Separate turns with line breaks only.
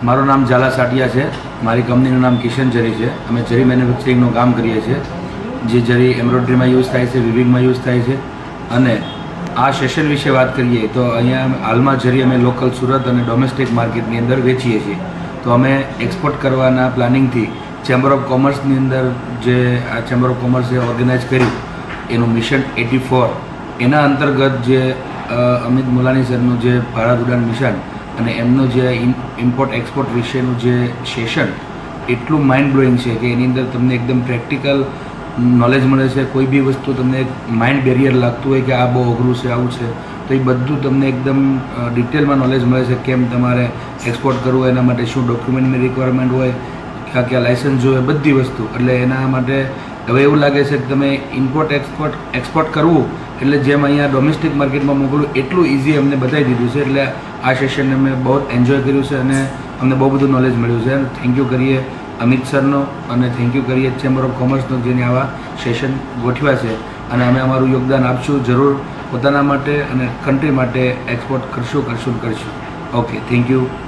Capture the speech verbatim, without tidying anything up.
મારું નામ ઝાલા સાટિયા છે। મારી કંપનીનું નામ કિશન જરી છે। અમે જરી મેન્યુફેક્ચરિંગનું કામ કરીએ છીએ, જે જરી એમ્બ્રોઇડરીમાં યુઝ થાય છે, વિવિંગમાં યુઝ થાય છે। અને આ સેશન વિશે વાત કરીએ તો અહીંયા હાલમાં જરી અમે લોકલ સુરત અને ડોમેસ્ટિક માર્કેટની અંદર વેચીએ છીએ। તો અમે એક્સપોર્ટ કરવાના પ્લાનિંગથી ચેમ્બર ઓફ કોમર્સની અંદર જે આ ચેમ્બર ઓફ કોમર્સે ઓર્ગેનાઇઝ કર્યું એનું મિશન એટી ફોર, એના અંતર્ગત જે અમિત મુલાની સરનું જે ભારત ઉડાન મિશન અને એમનું જે ઇમ્પોર્ટ એક્સપોર્ટ વિશેનું જે સેશન એટલું માઇન્ડ બ્લોઈંગ છે કે એની અંદર તમને એકદમ પ્રેક્ટિકલ નોલેજ મળે છે। કોઈ બી વસ્તુ તમને માઇન્ડ બેરિયર લાગતું હોય કે આ બહુ અઘરું છે, આવું છે, તો એ બધું તમને એકદમ ડિટેલમાં નોલેજ મળે છે। કેમ તમારે એક્સપોર્ટ કરવું, એના માટે શું ડોક્યુમેન્ટની રિક્વાયરમેન્ટ હોય, ક્યાં ક્યાં લાઇસન્સ જોઈએ, બધી વસ્તુ। એટલે એના માટે હવે એવું લાગે છે કે તમે ઇમ્પોર્ટ એક્સપોર્ટ એક્સપોર્ટ કરવું એટલે જેમ અહીંયા ડોમેસ્ટિક માર્કેટમાં મોકલવું એટલું ઇઝી અમને બતાવી દીધું છે। એટલે આ સેશનને અમે બહુ એન્જોય કર્યું છે અને અમને બહુ બધું નોલેજ મળ્યું છે। અને થેન્ક યુ કરીએ અમિત સરનો અને થેન્ક યુ કરીએ ચેમ્બર ઓફ કોમર્સનો, જેને આવા સેશન ગોઠવ્યા છે। અને અમે અમારું યોગદાન આપશું જરૂર, પોતાના માટે અને કન્ટ્રી માટે એક્સપોર્ટ કરશું કરશું કરશું। Okay, thank you.